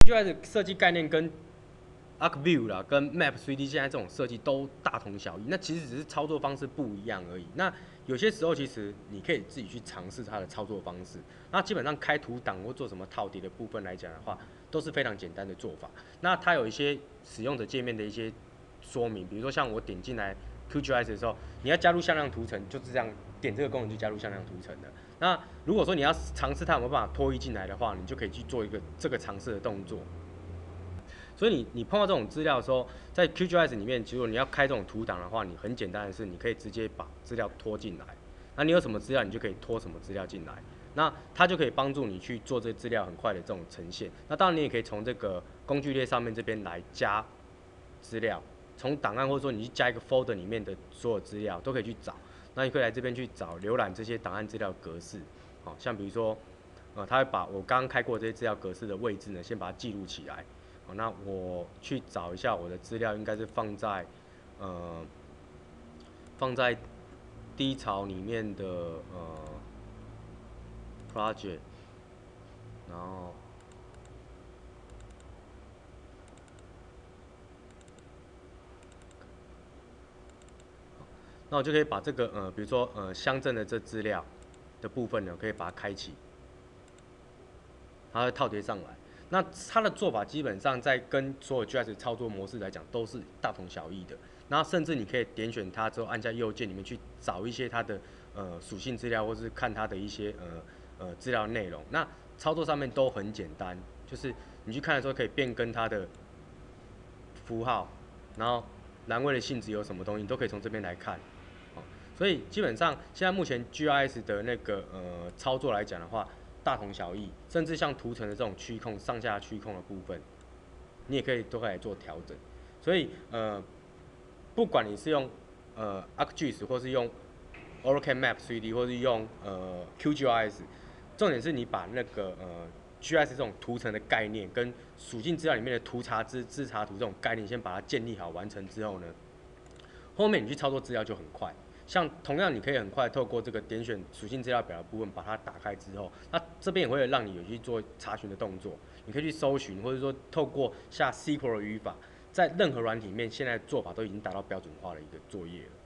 UI 的设计概念跟 ArcView 啦，跟 Map 3D 现在这种设计都大同小异，那其实只是操作方式不一样而已。那有些时候其实你可以自己去尝试它的操作方式。那基本上开图档或做什么套叠的部分来讲的话，都是非常简单的做法。那它有一些使用者界面的一些说明，比如说像我点进来 QGIS 的时候，你要加入向量图层，就是这样点这个功能就加入向量图层的。那如果说你要尝试它有没有办法拖移进来的话，你就可以去做一个这个尝试的动作。所以你碰到这种资料的时候，在 QGIS 里面，如果你要开这种图档的话，你很简单的是，你可以直接把资料拖进来。那你有什么资料，你就可以拖什么资料进来。那它就可以帮助你去做这资料很快的这种呈现。那当然你也可以从这个工具列上面这边来加资料，从档案或者说你去加一个 folder 里面的所有资料都可以去找。那你可以来这边去找浏览这些档案资料格式，好，像比如说，它会把我刚刚开过这些资料格式的位置呢，先把它记录起来。好，那我去找一下我的资料，应该是放在低潮里面的project，然后那我就可以把这个比如说乡镇的这资料的部分呢，可以把它开启，它会套叠上来。那它的做法基本上在跟所有 GIS 操作模式来讲都是大同小异的。然后甚至你可以点选它之后，按下右键里面去找一些它的属性资料，或是看它的一些资料内容。那操作上面都很简单，就是你去看的时候可以变更它的符号，然后栏位的性质有什么东西，你都可以从这边来看。所以基本上现在目前 GIS 的那个操作来讲的话，大同小异，甚至像图层的这种区控、上下区控的部分，你也都可以来做调整。所以不管你是用ArcGIS 或是用 Oracle Map 3D 或是用QGIS， 重点是你把那个GIS 这种图层的概念跟属性资料里面的图查自查图这种概念，先把它建立好完成之后呢，后面你去操作资料就很快。像同样，你可以很快透过这个点选属性资料表的部分把它打开之后，那这边也会让你有去做查询的动作，你可以去搜寻，或者说透过下 SQL 的语法，在任何软体里面，现在做法都已经达到标准化的一个作业了。